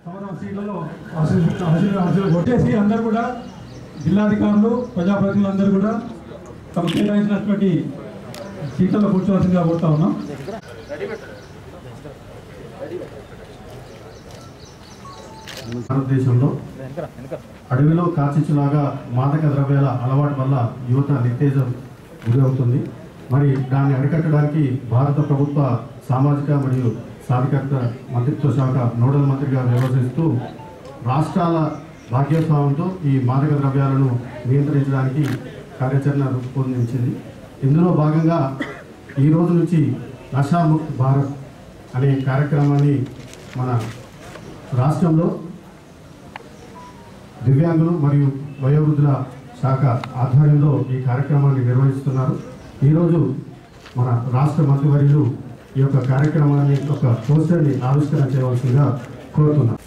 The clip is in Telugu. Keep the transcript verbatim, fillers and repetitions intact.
సమరం సీట్లలో కొట్టేసి అందరూ కూడా జిల్లాధికారులు ప్రజాప్రతినిధులందరూ కూడా తమ కేటాయించినటువంటి సీట్లలో కూర్చోవలసిందిగా కోరుతా ఉన్నాం. భారతదేశంలో అడవిలో కార్చిచ్చులాగా మాదక ద్రవ్యాల అలవాటు వల్ల యువత నిత్తేజం గురవుతుంది. మరి దాన్ని అరికట్టడానికి భారత ప్రభుత్వ సామాజిక మరియు సాధికారత మంత్రిత్వ శాఖ నోడల్ మంత్రిగా వ్యవహరిస్తూ రాష్ట్రాల భాగ్యస్వామ్యంతో ఈ మాదక ద్రవ్యాలను నియంత్రించడానికి కార్యాచరణ రూపొందించింది. ఇందులో భాగంగా ఈ రోజు నుంచి నషాముక్త్ భారత్ అనే కార్యక్రమాన్ని మన రాష్ట్రంలో దివ్యాంగులు మరియు వయోవృద్ధుల శాఖ ఆధ్వర్యంలో ఈ కార్యక్రమాన్ని నిర్వహిస్తున్నారు. ఈరోజు మన రాష్ట్ర మంత్రివర్యులు ఈ యొక్క కార్యక్రమాన్ని ఒక పోస్టర్ని ఆవిష్కరణ చేయవలసిందిగా కోరుతున్నాం.